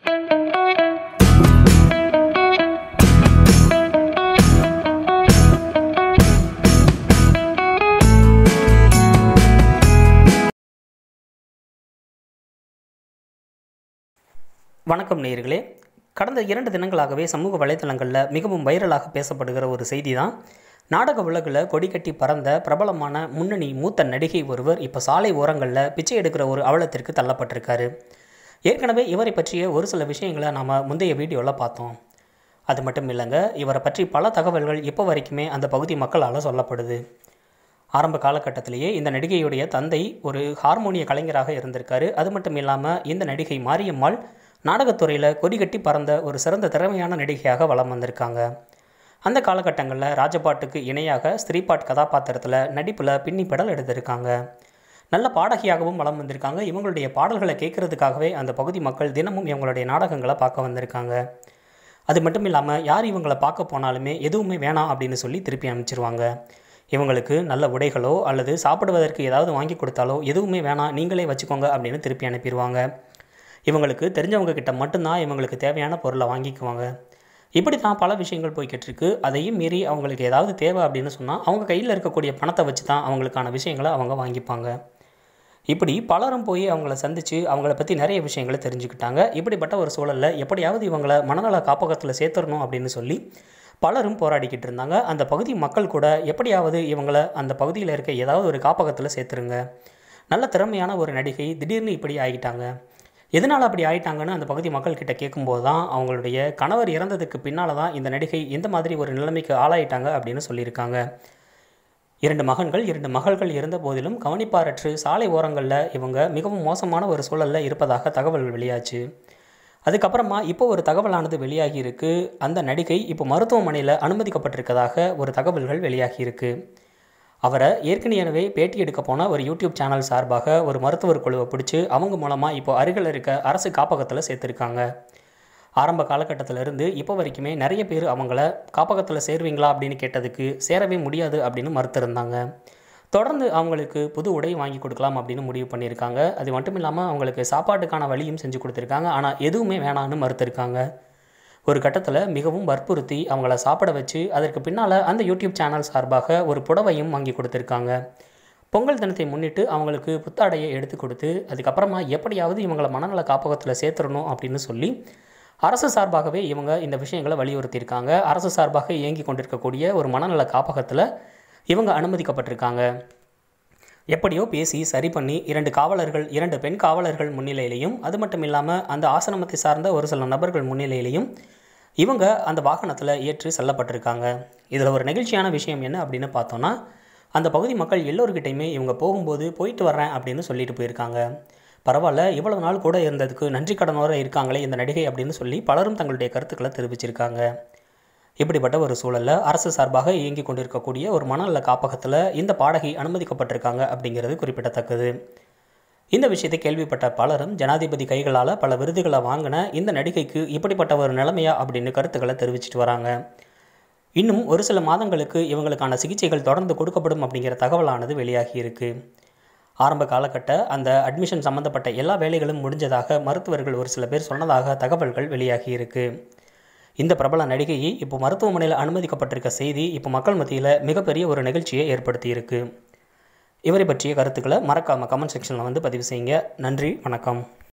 வணக்கம் நேயர்களே. கடந்த 2 தினங்களாகவே சமூக வலைதளங்களில் மிகவும் வைரலாக பேசப்படுகிற ஒரு செய்தி தான், நாடக உலகில் கொடிக்கட்டி பறந்த பிரபலமான முன்னணி மூத்த நடிகை ஒருவர் இப்போ சாலை ஓரங்களில் பிச்சை எடுக்கிற ஒரு அவலத்திற்கு தள்ளப்பட்டிருக்காரு. ஏற்கனவே இவரை பற்றிய ஒரு சில விஷயங்களை நாம் முந்தைய வீடியோவில் பார்த்தோம். அது மட்டும் இல்லைங்க, இவரை பற்றி பல தகவல்கள் இப்போ வரைக்குமே அந்த பகுதி மக்களால் சொல்லப்படுது. ஆரம்ப காலகட்டத்திலேயே இந்த நடிகையுடைய தந்தை ஒரு ஹார்மோனிய கலைஞராக இருந்திருக்காரு. அது மட்டும் இல்லாமல் இந்த நடிகை மாரியம்மாள் நாடகத்துறையில் கொடிகட்டி பறந்த ஒரு சிறந்த திறமையான நடிகையாக வலம் வந்திருக்காங்க. அந்த காலகட்டங்களில் ராஜபாட்டுக்கு இணையாக ஸ்திரீபாட் கதாபாத்திரத்தில் நடிப்பில் பின்னி பெடல் எடுத்திருக்காங்க. நல்ல பாடகியாகவும் வலம் வந்திருக்காங்க. இவங்களுடைய பாடல்களை கேட்கறதுக்காகவே அந்த பகுதி மக்கள் தினமும் இவங்களுடைய நாடகங்களை பார்க்க வந்திருக்காங்க. அது மட்டும் இல்லாமல் யார் இவங்களை பார்க்க போனாலுமே எதுவுமே வேணாம் அப்படின்னு சொல்லி திருப்பி அனுப்பிச்சிருவாங்க. இவங்களுக்கு நல்ல உடைகளோ அல்லது சாப்பிடுவதற்கு ஏதாவது வாங்கி கொடுத்தாலோ எதுவுமே வேணாம், நீங்களே வச்சுக்கோங்க அப்படின்னு திருப்பி அனுப்பிடுவாங்க. இவங்களுக்கு தெரிஞ்சவங்க கிட்ட மட்டும்தான் இவங்களுக்கு தேவையான பொருளை வாங்கிக்குவாங்க. இப்படி தான் பல விஷயங்கள் போய்கிட்டு இருக்கு. அதையும் மீறி அவங்களுக்கு ஏதாவது தேவை அப்படின்னு சொன்னால் அவங்க கையில் இருக்கக்கூடிய பணத்தை வச்சு தான் அவங்களுக்கான விஷயங்களை அவங்க வாங்கிப்பாங்க. இப்படி பலரும் போய் அவங்கள சந்தித்து அவங்கள பற்றி நிறைய விஷயங்களை தெரிஞ்சுக்கிட்டாங்க. இப்படிப்பட்ட ஒரு சூழலில் எப்படியாவது இவங்களை மனநல காப்பகத்தில் சேர்த்துடணும் அப்படின்னு சொல்லி பலரும் போராடிக்கிட்டு இருந்தாங்க. அந்த பகுதி மக்கள் கூட எப்படியாவது இவங்களை அந்த பகுதியில் இருக்க ஏதாவது ஒரு காப்பகத்தில் சேர்த்துருங்க, நல்ல திறமையான ஒரு நடிகை திடீர்னு இப்படி ஆகிட்டாங்க, எதனால் அப்படி ஆகிட்டாங்கன்னு அந்த பகுதி மக்கள்கிட்ட கேட்கும்போது தான் அவங்களுடைய கணவர் இறந்ததுக்கு பின்னால் தான் இந்த நடிகை இந்த மாதிரி ஒரு நிலைமைக்கு ஆளாயிட்டாங்க அப்படின்னு சொல்லியிருக்காங்க. 2 மகன்கள் 2 மகள்கள் இருந்த போதிலும் கவனிப்பாரற்று சாலை ஓரங்களில் இவங்க மிகவும் மோசமான ஒரு சூழலில் இருப்பதாக தகவல்கள் வெளியாச்சு. அதுக்கப்புறமா இப்போ ஒரு தகவலானது வெளியாகி இருக்கு. அந்த நடிகை இப்போ மருத்துவமனையில் அனுமதிக்கப்பட்டிருக்கதாக ஒரு தகவல்கள் வெளியாகி இருக்கு. அவரை ஏற்கனவே பேட்டி எடுக்க போன ஒரு யூடியூப் சேனல் சார்பாக ஒரு மருத்துவர் குழுவை பிடிச்சி அவங்க மூலமாக இப்போ அருகில் இருக்க அரசு காப்பகத்தில் சேர்த்துருக்காங்க. ஆரம்ப காலகட்டத்திலிருந்து இப்போ வரைக்குமே நிறைய பேர் அவங்கள காப்பகத்தில் சேருவீங்களா அப்படின்னு கேட்டதுக்கு சேரவே முடியாது அப்படின்னு மறுத்திருந்தாங்க. தொடர்ந்து அவங்களுக்கு புது உடை வாங்கி கொடுக்கலாம் அப்படின்னு முடிவு பண்ணியிருக்காங்க. அது மட்டும் இல்லாமல் அவங்களுக்கு சாப்பாட்டுக்கான வழியும் செஞ்சு கொடுத்துருக்காங்க. ஆனால் எதுவுமே வேணான்னு மறுத்திருக்காங்க. ஒரு கட்டத்தில் மிகவும் வற்புறுத்தி அவங்கள சாப்பிட வச்சு அதற்கு பின்னால் அந்த யூடியூப் சேனல் சார்பாக ஒரு புடவையும் வாங்கி கொடுத்துருக்காங்க. பொங்கல் தினத்தை முன்னிட்டு அவங்களுக்கு புத்தாடையை எடுத்து கொடுத்து அதுக்கப்புறமா எப்படியாவது இவங்களை மனநல காப்பகத்தில் சேர்த்துடணும் அப்படின்னு சொல்லி அரசு சார்பாகவே இவங்க இந்த விஷயங்களை வலியுறுத்தியிருக்காங்க. அரசு சார்பாக இயங்கி கொண்டிருக்கக்கூடிய ஒரு மனநல காப்பகத்தில் இவங்க அனுமதிக்கப்பட்டிருக்காங்க. எப்படியோ பேசி சரி பண்ணி 2 பெண் காவலர்கள் முன்னிலையிலையும் அது மட்டும் இல்லாமல் அந்த ஆசிரமத்தை சார்ந்த ஒரு சில நபர்கள் முன்னிலையிலையும் இவங்க அந்த வாகனத்தில் ஏற்றி செல்லப்பட்டிருக்காங்க. இதில் ஒரு நெகிழ்ச்சியான விஷயம் என்ன அப்படின்னு பார்த்தோன்னா, அந்த பகுதி மக்கள் எல்லோருக்கிட்டையுமே இவங்க போகும்போது போயிட்டு வர்றேன் அப்படின்னு சொல்லிட்டு போயிருக்காங்க. பரவாயில்ல, இவ்வளவு நாள் கூட இருந்ததுக்கு நன்றி கடனோட இருக்காங்களே இந்த நடிகை அப்படின்னு சொல்லி பலரும் தங்களுடைய கருத்துக்களை தெரிவிச்சிருக்காங்க. இப்படிப்பட்ட ஒரு சூழலில் அரசு சார்பாக இயங்கி கொண்டிருக்கக்கூடிய ஒரு மனநல காப்பகத்தில் இந்த பாடகி அனுமதிக்கப்பட்டிருக்காங்க அப்படிங்கிறது குறிப்பிடத்தக்கது. இந்த விஷயத்தை கேள்விப்பட்ட பலரும் ஜனாதிபதி கைகளால் பல விருதுகளை வாங்கின இந்த நடிகைக்கு இப்படிப்பட்ட ஒரு நிலைமையா அப்படின்னு கருத்துக்களை தெரிவிச்சிட்டு வராங்க. இன்னும் ஒரு சில மாதங்களுக்கு இவங்களுக்கான சிகிச்சைகள் தொடர்ந்து கொடுக்கப்படும் அப்படிங்கிற தகவலானது வெளியாகி இருக்கு. ஆரம்ப காலகட்ட அந்த அட்மிஷன் சம்மந்தப்பட்ட எல்லா வேலைகளும் முடிஞ்சதாக மருத்துவர்கள் ஒரு சில பேர் சொன்னதாக தகவல்கள் வெளியாகி இருக்கு. இந்த பிரபல நடிகையை இப்போ மருத்துவமனையில் அனுமதிக்கப்பட்டிருக்க செய்தி இப்போ மக்கள் மத்தியில் மிகப்பெரிய ஒரு நிகழ்ச்சியை ஏற்படுத்தி இருக்கு. இவரை பற்றிய கருத்துக்களை மறக்காமல் கமெண்ட் செக்ஷனில் பதிவு செய்யுங்க. நன்றி, வணக்கம்.